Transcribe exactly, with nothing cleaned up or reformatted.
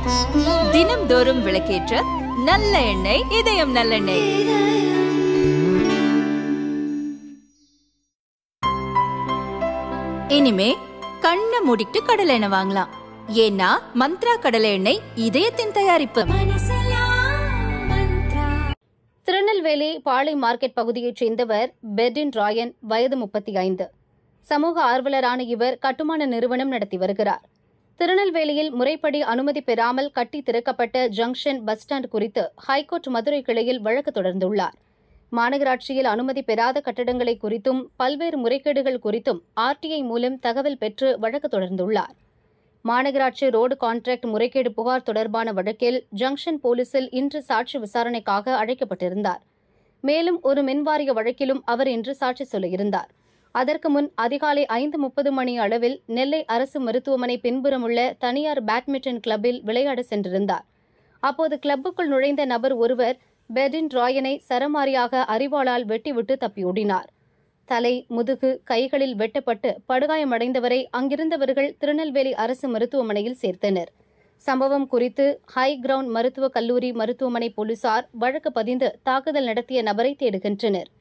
தினம்தோறும் விளக்கேற்ற நல்ல எண்ணெய் இதயம் நல்லெண்ணெய். இனிமே கண்ணை மூடிட்டு கடலை எண்ணெய் வாங்கலாம். ஏன்னா மந்த்ரா கடலை எண்ணெய் இதயத்தின் தயாரிப்பு. திருநெல்வேலி பாளை மார்க்கெட் பகுதியைச் சேர்ந்தவர் பெர்டின் ராயன், வயது முப்பத்தி ஐந்து. சமூக ஆர்வலரான இவர் கட்டுமான நிறுவனம் நடத்தி வருகிறார். திருநெல்வேலியில் முறைப்படி அனுமதி பெறாமல் கட்டி திறக்கப்பட்ட ஜங்ஷன் பஸ் ஸ்டாண்ட் குறித்து ஹைகோர்ட் மதுரை கிளையில் வழக்கு தொடர்ந்துள்ளார். மாநகராட்சியில் அனுமதி பெறாத கட்டடங்களை குறித்தும் பல்வேறு முறைகேடுகள் குறித்தும் ஆர்டிஐ மூலம் தகவல் பெற்று வழக்கு தொடர்ந்துள்ளார். மாநகராட்சி ரோடு கான்ட்ராக்ட் முறைகேடு புகார் தொடர்பான வழக்கில் ஜங்ஷன் போலீசில் இன்று சாட்சி விசாரணைக்காக அழைக்கப்பட்டிருந்தார். மேலும் ஒரு மின்வாரிய வழக்கிலும் அவர் இன்று சாட்சி சொல்ல இருந்தார். அதற்கு முன் அதிகாலை ஐந்து முப்பது மணி அளவில் நெல்லை அரசு மருத்துவமனை பின்புறமுள்ள தனியார் பேட்மிண்டன் கிளப்பில் விளையாட சென்றிருந்தார். அப்போது கிளப்புக்குள் நுழைந்த நபர் ஒருவர் பெர்டின் ராயனை சரமாரியாக அரிவாளால் வெட்டிவிட்டு தப்பியோடினார். தலை, முதுகு, கைகளில் வெட்டப்பட்டு படுகாயமடைந்தவரை அங்கிருந்தவர்கள் திருநெல்வேலி அரசு மருத்துவமனையில் சேர்த்தனர். சம்பவம் குறித்து ஹை கிரவுண்ட் மருத்துவக் கல்லூரி மருத்துவமனை போலீசார் வழக்கு பதிந்து தாக்குதல் நடத்திய நபரை தேடுகின்றனர்.